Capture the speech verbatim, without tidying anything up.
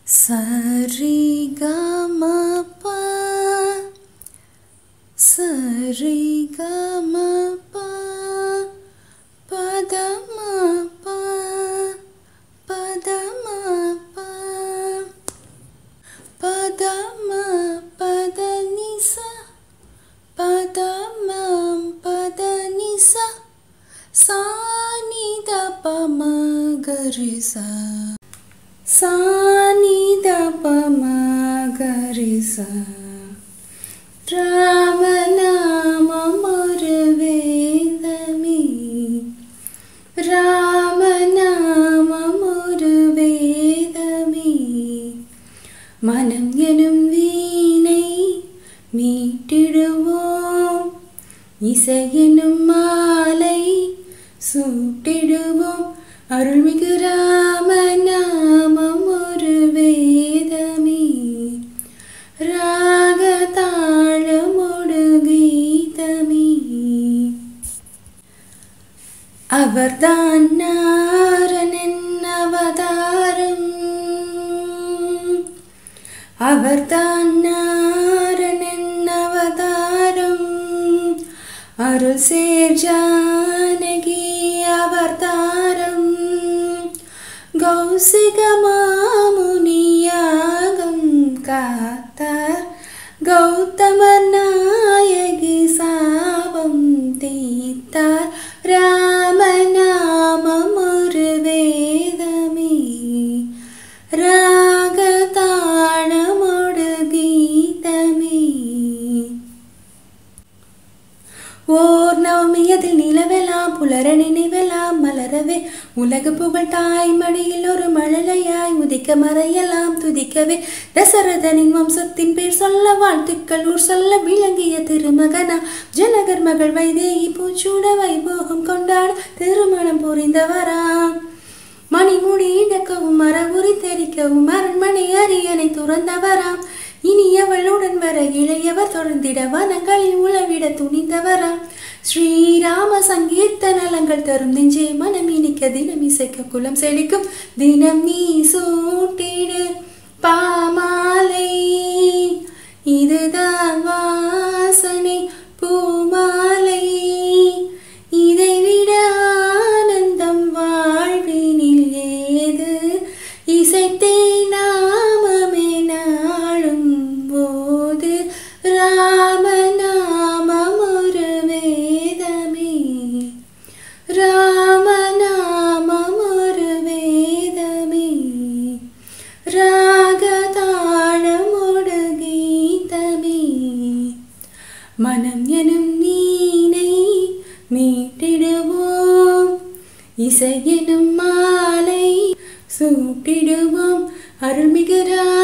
Sari ga ma pa, sari ga ma pa, pa da ma pa, pa da ma pa, pa da ma pa da ni sa, pa da ma pa da ni sa, sa ni da pa ma ga re sa. Sa ni da pa ma ga re sa. Ramanamam oru vedame, Ramanamam oru vedame. மனம் எனும் வீணை மீட்டிடுவோம், இசை எனும் மாலை சூட்டிடுவோம். அருள்மிகு ராமநாமம் ஒரு வேதமே, ராகதாளமோடு கீதமே. அவர்தான் நாரணன் அவதாரம், அவர்தான் நாரணன் அவதாரம். அருள் சேர் ஜானகி அவதாரம், கௌசிக மாமுனியாகம் காத்தார். கௌதமர் நாயகி சாபம் தீர்த்தார். ராமநாமம் ஒரு வேதமே, ராகதாளமோடு கீதமே. ஓர் நவமியதில் நிலவெல்லாம் புலர நினைவெல்லாம் மலரவே, உலகு புகழ் தாய் மடியில் ஒரு மழலையாய் உதிக்க மறையெல்லாம் துதிக்கவே. தசரதனின் வம்சத்தின் பேர் சொல்ல வாழ்த்துக்கள் ஊர் சொல்ல விளங்கிய திருமகனா ஜனகர் மகள் வைதேகி பூச்சூட வைபோகம் கொண்டாட திருமணம் புரிந்தவராம். மணிமுடி இழக்கவும் மரபுரி தெரிக்கவும் அரண்மனை அரியணை துறந்தவராம். இனி அவளுடன் வர இளையவர் தொடர்ந்திட வனங்களில் உளவிட துணிந்தவராம். ஸ்ரீராம சங்கீர்த்த நலங்கள் தரும் நெஞ்சே மனம் இனிக்க தினம் இசைக்க குலம் செழிக்கும். தினம் நீ சூட்டிடு பாமாலை, இதுதான் வாசனை பூமாலை. இதை விட ஆனந்தம் வாழ்வினில் ஏது, இசைத்தே நாமமே நாளும் போது. ராமநாமம் ஒரு வேதமே, ராமநாமம் ஒரு வேதமே, ராகதாளமோடு கீதமே. மனம் எனும் நீனை மீட்டிடுவோம், இசை எனும் மாலை சூட்டிடுவோம். அருள்மிகு